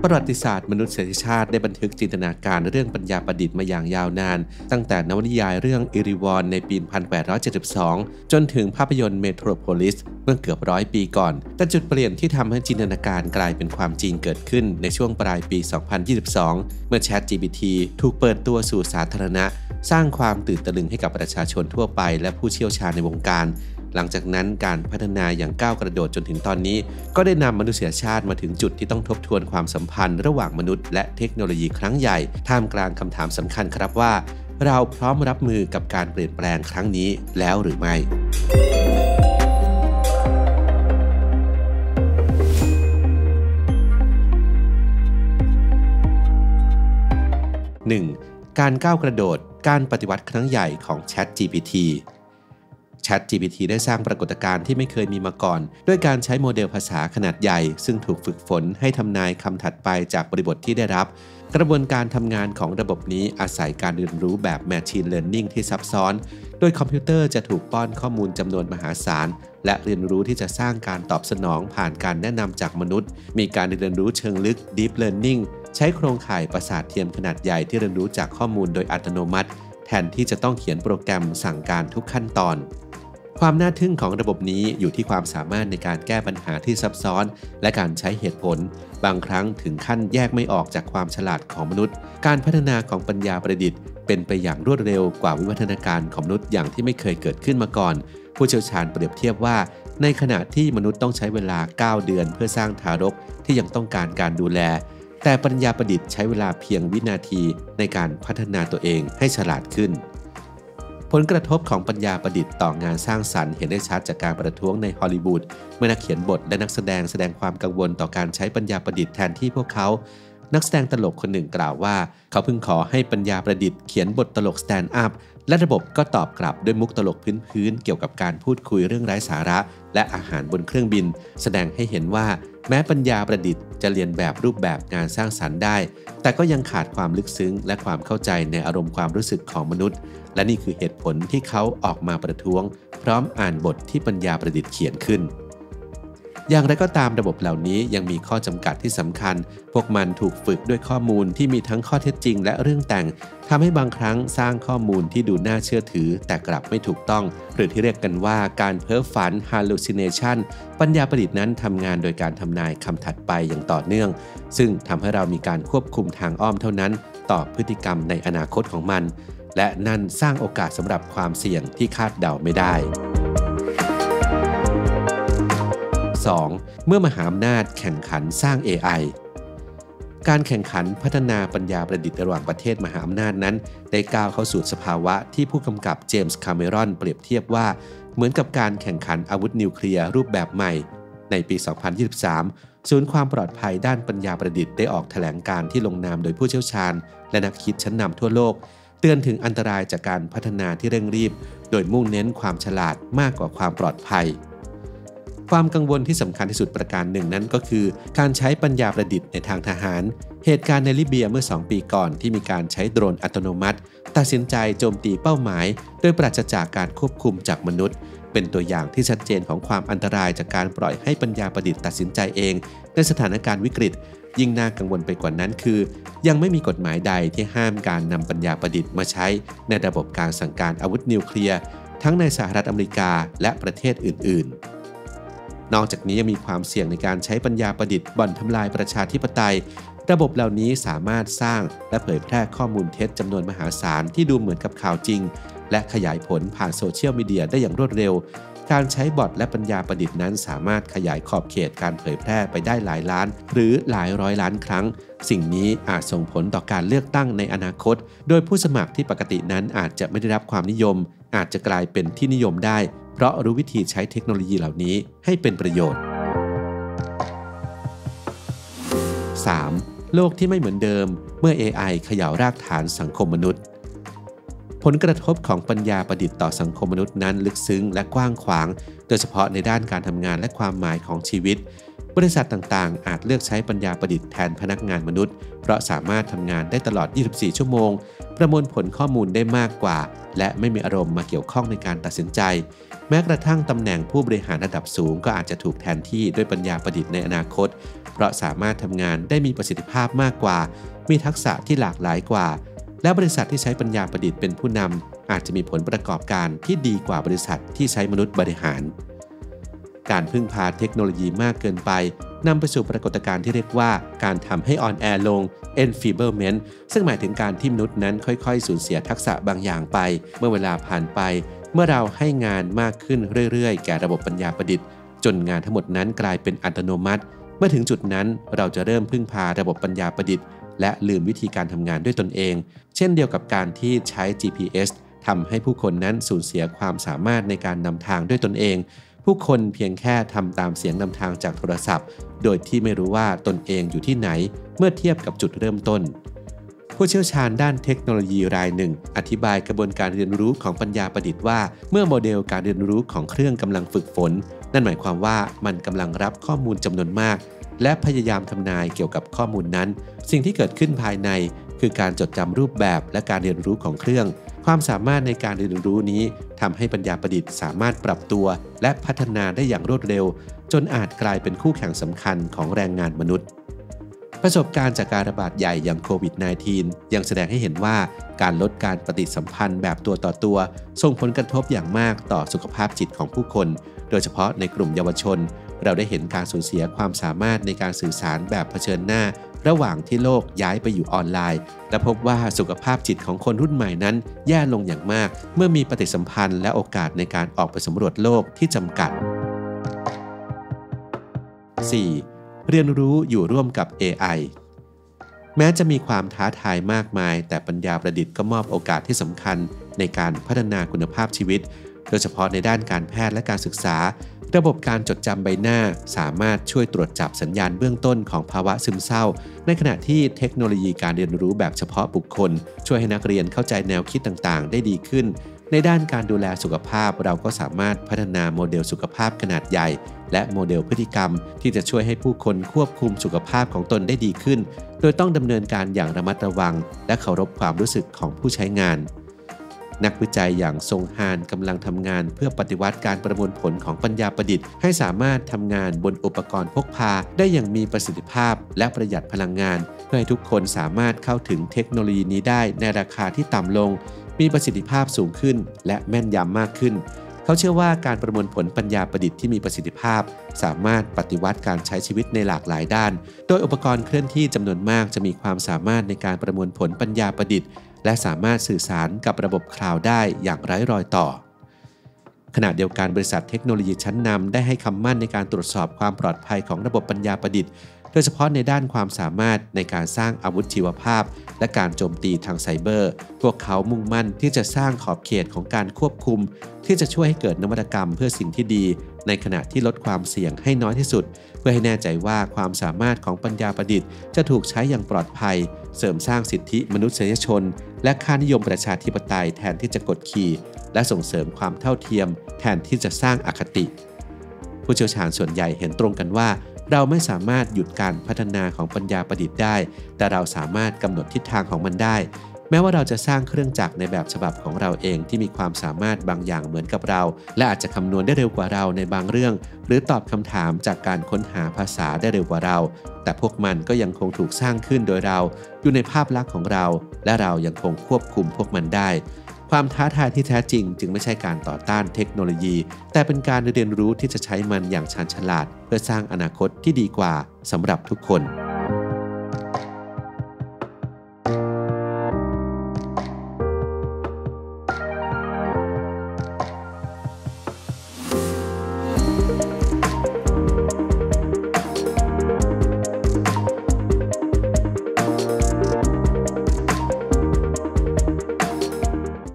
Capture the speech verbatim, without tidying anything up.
ประวัติศาสตร์มนุษยชาติได้บันทึกจินตนาการเรื่องปัญญาประดิษฐ์มาอย่างยาวนานตั้งแต่นวนิยายเรื่องอิริวอนในปี หนึ่งพันแปดร้อยเจ็ดสิบสอง จนถึงภาพยนตร์เมโทรโพลิสเมื่อเกือบร้อยปีก่อนแต่จุดเปลี่ยนที่ทำให้จินตนาการกลายเป็นความจริงเกิดขึ้นในช่วงปลายปี สองพันยี่สิบสอง เมื่อ ChatGPT ถูกเปิดตัวสู่สาธารณะสร้างความตื่นตะลึงให้กับประชาชนทั่วไปและผู้เชี่ยวชาญในวงการหลังจากนั้นการพัฒนาอย่างก้าวกระโดดจนถึงตอนนี้ก็ได้นำมนุษยชาติมาถึงจุดที่ต้องทบทวนความสัมพันธ์ระหว่างมนุษย์และเทคโนโลยีครั้งใหญ่ท่ามกลางคำถามสำคัญครับว่าเราพร้อมรับมือกับการเปลี่ยนแปลงครั้งนี้แล้วหรือไม่ หนึ่ง. การก้าวกระโดดการปฏิวัติครั้งใหญ่ของ ChatGPT ChatGPT ได้สร้างปรากฏการณ์ที่ไม่เคยมีมาก่อนด้วยการใช้โมเดลภาษาขนาดใหญ่ซึ่งถูกฝึกฝนให้ทำนายคำถัดไปจากบริบทที่ได้รับกระบวนการทำงานของระบบนี้อาศัยการเรียนรู้แบบ Machine Learning ที่ซับซ้อนโดยคอมพิวเตอร์จะถูกป้อนข้อมูลจำนวนมหาศาลและเรียนรู้ที่จะสร้างการตอบสนองผ่านการแนะนำจากมนุษย์มีการเรียนรู้เชิงลึก Deep Learning ใช้โครงข่ายประสาทเทียมขนาดใหญ่ที่เรียนรู้จากข้อมูลโดยอัตโนมัติแทนที่จะต้องเขียนโปรแกรมสั่งการทุกขั้นตอนความน่าทึ่งของระบบนี้อยู่ที่ความสามารถในการแก้ปัญหาที่ซับซ้อนและการใช้เหตุผลบางครั้งถึงขั้นแยกไม่ออกจากความฉลาดของมนุษย์การพัฒนาของปัญญาประดิษฐ์เป็นไปอย่างรวดเร็วกว่าวิวัฒนาการของมนุษย์อย่างที่ไม่เคยเกิดขึ้นมาก่อนผู้เชี่ยวชาญเปรียบเทียบว่าในขณะที่มนุษย์ต้องใช้เวลาเก้าเดือนเพื่อสร้างทารกที่ยังต้องการการดูแลแต่ปัญญาประดิษฐ์ใช้เวลาเพียงวินาทีในการพัฒนาตัวเองให้ฉลาดขึ้นผลกระทบของปัญญาประดิษฐ์ต่องานสร้างสรรค์เห็นได้ชัดจากการประท้วงในฮอลลีวูดเมื่อนักเขียนบทและนักแสดงแสดงความกังวลต่อการใช้ปัญญาประดิษฐ์แทนที่พวกเขานักแสดงตลกคนหนึ่งกล่าวว่าเขาเพิ่งขอให้ปัญญาประดิษฐ์เขียนบทตลกสแตนด์อัพและระบบก็ตอบกลับด้วยมุกตลกพื้นๆเกี่ยวกับการพูดคุยเรื่องไร้สาระและอาหารบนเครื่องบินแสดงให้เห็นว่าแม้ปัญญาประดิษฐ์จะเรียนแบบรูปแบบงานสร้างสรรค์ได้แต่ก็ยังขาดความลึกซึ้งและความเข้าใจในอารมณ์ความรู้สึกของมนุษย์และนี่คือเหตุผลที่เขาออกมาประท้วงพร้อมอ่านบทที่ปัญญาประดิษฐ์เขียนขึ้นอย่างไรก็ตามระบบเหล่านี้ยังมีข้อจำกัดที่สำคัญพวกมันถูกฝึกด้วยข้อมูลที่มีทั้งข้อเท็จจริงและเรื่องแต่งทำให้บางครั้งสร้างข้อมูลที่ดูน่าเชื่อถือแต่กลับไม่ถูกต้องหรือที่เรียกกันว่าการเพ้อฝัน hallucination ปัญญาประดิษฐ์นั้นทำงานโดยการทำนายคำถัดไปอย่างต่อเนื่องซึ่งทำให้เรามีการควบคุมทางอ้อมเท่านั้นต่อพฤติกรรมในอนาคตของมันและนั่นสร้างโอกาสสำหรับความเสี่ยงที่คาดเดาไม่ได้สอง. เมื่อมหาอำนาจแข่งขันสร้าง เอ ไอ การแข่งขันพัฒนาปัญญาประดิษฐ์ระหว่างประเทศมหาอำนาจนั้นได้ก้าวเข้าสู่สภาวะที่ผู้กำกับเจมส์คาเมรอนเปรียบเทียบว่าเหมือนกับการแข่งขันอาวุธนิวเคลียร์รูปแบบใหม่ในปี สองพันยี่สิบสาม ศูนย์ความปลอดภัยด้านปัญญาประดิษฐ์ได้ออกแถลงการณ์ที่ลงนามโดยผู้เชี่ยวชาญและนักคิดชั้นนำทั่วโลกเตือนถึงอันตรายจากการพัฒนาที่เร่งรีบโดยมุ่งเน้นความฉลาดมากกว่าความปลอดภัยความกังวลที่สำคัญที่สุดประการหนึ่งนั้นก็คือการใช้ปัญญาประดิษฐ์ในทางทหารเหตุการณ์ในลิเบียเมื่อสองปีก่อนที่มีการใช้โดรนอัตโนมัติตัดสินใจโจมตีเป้าหมายโดยปราศจากการควบคุมจากมนุษย์เป็นตัวอย่างที่ชัดเจนของความอันตรายจากการปล่อยให้ปัญญาประดิษฐ์ตัดสินใจเองในสถานการณ์วิกฤตยิ่งน่ากังวลไปกว่านั้นคือยังไม่มีกฎหมายใดที่ห้ามการนำปัญญาประดิษฐ์มาใช้ในระบบการสั่งการอาวุธนิวเคลียร์ทั้งในสหรัฐอเมริกาและประเทศอื่นๆนอกจากนี้ยังมีความเสี่ยงในการใช้ปัญญาประดิษฐ์บ่อนทำลายประชาธิปไตยระบบเหล่านี้สามารถสร้างและเผยแพร่ข้อมูลเท็จจำนวนมหาศาลที่ดูเหมือนกับข่าวจริงและขยายผลผ่านโซเชียลมีเดียได้อย่างรวดเร็วการใช้บอทและปัญญาประดิษฐ์นั้นสามารถขยายขอบเขตการเผยแพร่ไปได้หลายล้านหรือหลายร้อยล้านครั้งสิ่งนี้อาจส่งผลต่อการเลือกตั้งในอนาคตโดยผู้สมัครที่ปกตินั้นอาจจะไม่ได้รับความนิยมอาจจะกลายเป็นที่นิยมได้เพราะรู้วิธีใช้เทคโนโลยีเหล่านี้ให้เป็นประโยชน์ สาม. โลกที่ไม่เหมือนเดิมเมื่อ เอ ไอ เขย่ารากฐานสังคมมนุษย์ผลกระทบของปัญญาประดิษฐ์ต่อสังคมมนุษย์นั้นลึกซึ้งและกว้างขวางโดยเฉพาะในด้านการทำงานและความหมายของชีวิตบริษัทต่างๆอาจเลือกใช้ปัญญาประดิษฐ์แทนพนักงานมนุษย์เพราะสามารถทำงานได้ตลอดยี่สิบสี่ชั่วโมงประมวลผลข้อมูลได้มากกว่าและไม่มีอารมณ์มาเกี่ยวข้องในการตัดสินใจแม้กระทั่งตำแหน่งผู้บริหารระดับสูงก็อาจจะถูกแทนที่ด้วยปัญญาประดิษฐ์ในอนาคตเพราะสามารถทำงานได้มีประสิทธิภาพมากกว่ามีทักษะที่หลากหลายกว่าและบริษัทที่ใช้ปัญญาประดิษฐ์เป็นผู้นำอาจจะมีผลประกอบการที่ดีกว่าบริษัทที่ใช้มนุษย์บริหารการพึ่งพาเทคโนโลยีมากเกินไปนำไปสู่ปรากฏการณ์ที่เรียกว่าการทำให้อ่อนแอลง enfeeblement ซึ่งหมายถึงการที่มนุษย์นั้นค่อยๆสูญเสียทักษะบางอย่างไปเมื่อเวลาผ่านไปเมื่อเราให้งานมากขึ้นเรื่อยๆแก่ระบบปัญญาประดิษฐ์จนงานทั้งหมดนั้นกลายเป็นอัตโนมัติเมื่อถึงจุดนั้นเราจะเริ่มพึ่งพาระบบปัญญาประดิษฐ์และลืมวิธีการทำงานด้วยตนเองเช่นเดียวกับการที่ใช้ จี พี เอส ทำให้ผู้คนนั้นสูญเสียความสามารถในการนำทางด้วยตนเองผู้คนเพียงแค่ทำตามเสียงนำทางจากโทรศัพท์โดยที่ไม่รู้ว่าตนเองอยู่ที่ไหนเมื่อเทียบกับจุดเริ่มต้นผู้เชี่ยวชาญด้านเทคโนโลยีรายหนึ่งอธิบายกระบวนการเรียนรู้ของปัญญาประดิษฐ์ว่าเมื่อโมเดลการเรียนรู้ของเครื่องกำลังฝึกฝนนั่นหมายความว่ามันกำลังรับข้อมูลจำนวนมากและพยายามทำนายเกี่ยวกับข้อมูลนั้นสิ่งที่เกิดขึ้นภายในคือการจดจำรูปแบบและการเรียนรู้ของเครื่องความสามารถในการเรียนรู้นี้ทำให้ปัญญาประดิษฐ์สามารถปรับตัวและพัฒนาได้อย่างรวดเร็วจนอาจกลายเป็นคู่แข่งสำคัญของแรงงานมนุษย์ประสบการณ์จากการระบาดใหญ่อย่างโควิด สิบเก้า ยังแสดงให้เห็นว่าการลดการปฏิสัมพันธ์แบบตัวต่อตัวส่งผลกระทบอย่างมากต่อสุขภาพจิตของผู้คนโดยเฉพาะในกลุ่มเยาวชนเราได้เห็นการสูญเสียความสามารถในการสื่อสารแบบเผชิญหน้าระหว่างที่โลกย้ายไปอยู่ออนไลน์และพบว่าสุขภาพจิตของคนรุ่นใหม่นั้นแย่ลงอย่างมากเมื่อมีปฏิสัมพันธ์และโอกาสในการออกไปสำรวจโลกที่จำกัด สี่. เรียนรู้อยู่ร่วมกับ เอ ไอ แม้จะมีความท้าทายมากมายแต่ปัญญาประดิษฐ์ก็มอบโอกาสที่สำคัญในการพัฒนาคุณภาพชีวิตโดยเฉพาะในด้านการแพทย์และการศึกษาระบบการจดจำใบหน้าสามารถช่วยตรวจจับสัญญาณเบื้องต้นของภาวะซึมเศร้าในขณะที่เทคโนโลยีการเรียนรู้แบบเฉพาะบุคคลช่วยให้นักเรียนเข้าใจแนวคิดต่างๆได้ดีขึ้นในด้านการดูแลสุขภาพเราก็สามารถพัฒนาโมเดลสุขภาพขนาดใหญ่และโมเดลพฤติกรรมที่จะช่วยให้ผู้คนควบคุมสุขภาพของตนได้ดีขึ้นโดยต้องดำเนินการอย่างระมัดระวังและเคารพความรู้สึกของผู้ใช้งานนักวิจัยอย่างซงฮานกำลังทำงานเพื่อปฏิวัติการประมวลผลของปัญญาประดิษฐ์ให้สามารถทำงานบนอุปกรณ์พกพาได้อย่างมีประสิทธิภาพและประหยัดพลังงานเพื่อให้ทุกคนสามารถเข้าถึงเทคโนโลยีนี้ได้ในราคาที่ต่ำลงมีประสิทธิภาพสูงขึ้นและแม่นยำมากขึ้นเขาเชื่อว่าการประมวลผลปัญญาประดิษฐ์ที่มีประสิทธิภาพสามารถปฏิวัติการใช้ชีวิตในหลากหลายด้านโดยอุปกรณ์เคลื่อนที่จำนวนมากจะมีความสามารถในการประมวลผลปัญญาประดิษฐ์และสามารถสื่อสารกับระบบคลาวด์ได้อย่างไร้รอยต่อขณะเดียวกันบริษัทเทคโนโลยีชั้นนำได้ให้คำมั่นในการตรวจสอบความปลอดภัยของระบบปัญญาประดิษฐ์โดยเฉพาะในด้านความสามารถในการสร้างอาวุธชีวภาพและการโจมตีทางไซเบอร์พวกเขามุ่งมั่นที่จะสร้างขอบเขตของการควบคุมที่จะช่วยให้เกิดนวัตกรรมเพื่อสิ่งที่ดีในขณะที่ลดความเสี่ยงให้น้อยที่สุดเพื่อให้แน่ใจว่าความสามารถของปัญญาประดิษฐ์จะถูกใช้อย่างปลอดภัยเสริมสร้างสิทธิมนุษยชนและค่านิยมประชาธิปไตยแทนที่จะกดขี่และส่งเสริมความเท่าเทียมแทนที่จะสร้างอคติผู้เชี่ยวชาญส่วนใหญ่เห็นตรงกันว่าเราไม่สามารถหยุดการพัฒนาของปัญญาประดิษฐ์ได้แต่เราสามารถกำหนดทิศทางของมันได้แม้ว่าเราจะสร้างเครื่องจักรในแบบฉบับของเราเองที่มีความสามารถบางอย่างเหมือนกับเราและอาจจะคำนวณได้เร็วกว่าเราในบางเรื่องหรือตอบคำถามจากการค้นหาภาษาได้เร็วกว่าเราแต่พวกมันก็ยังคงถูกสร้างขึ้นโดยเราอยู่ในภาพลักษณ์ของเราและเรายังคงควบคุมพวกมันได้ความท้าทายที่แท้จริงจึงไม่ใช่การต่อต้านเทคโนโลยีแต่เป็นการเรียนรู้ที่จะใช้มันอย่างชาญฉลาดเพื่อสร้างอนาคตที่ดีกว่าสำหรับทุกคน